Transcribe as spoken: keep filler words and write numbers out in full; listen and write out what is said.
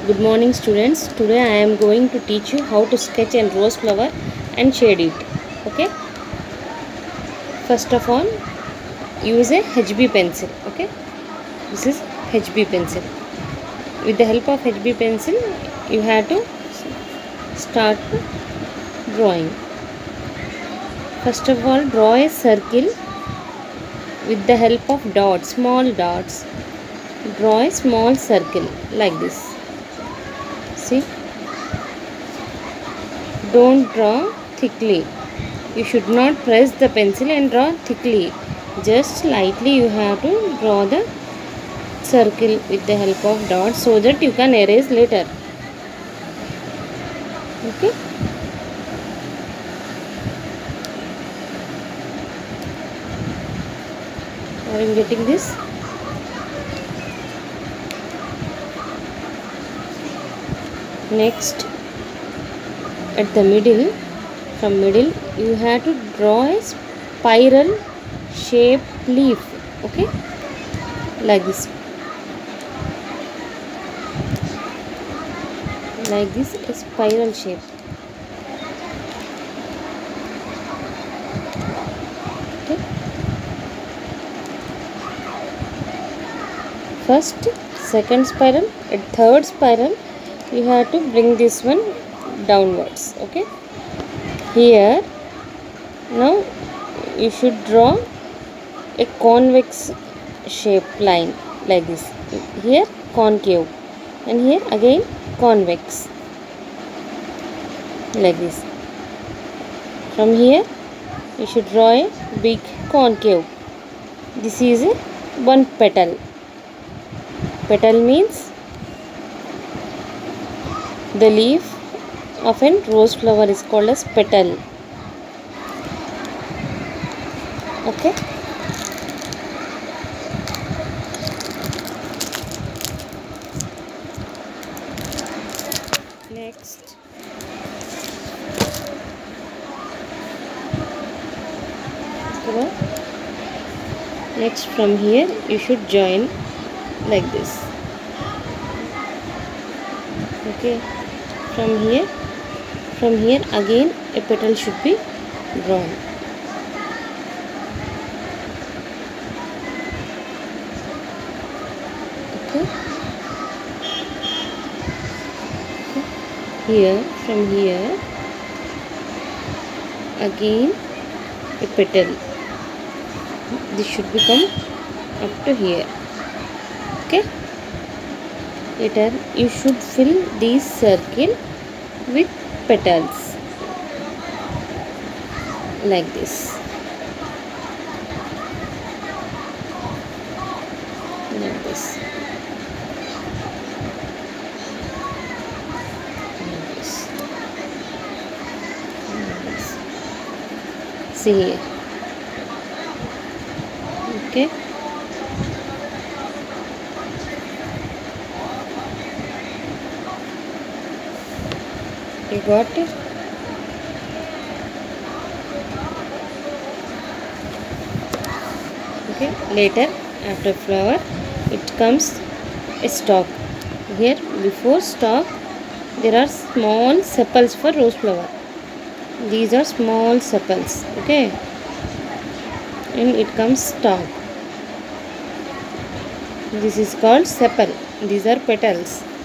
Good morning students. Today I am going to teach you how to sketch a rose flower and shade it. Okay. First of all, use a H B pencil. Okay. This is H B pencil. With the help of H B pencil, you have to start drawing. First of all, draw a circle with the help of dots, small dots. Draw a small circle like this. See, don't draw thickly. You should not press the pencil and draw thickly. Just lightly you have to draw the circle with the help of dots so that you can erase later. Okay. Are you getting this? Next, at the middle, from middle you have to draw a spiral shaped leaf. Okay, like this, like this, a spiral shape. Okay. First, second spiral, and third spiral you have to bring this one downwards. Okay, here now you should draw a convex shape line like this. Here concave and here again convex like this. From here you should draw a big concave. This is a one petal. Petal means the leaf of a rose flower is called as petal. Okay. Next, next from here you should join like this. Okay. From here, from here again a petal should be drawn. Okay. Here, from here again a petal. This should become up to here. Okay. Later you should fill this circle with petals like this. Like this. Like this. Like this. See here. Okay. You got it? Okay. Later, after flower, it comes a stalk. Here, before stalk, there are small sepals for rose flower. These are small sepals. Okay. And it comes stalk. This is called sepal. These are petals.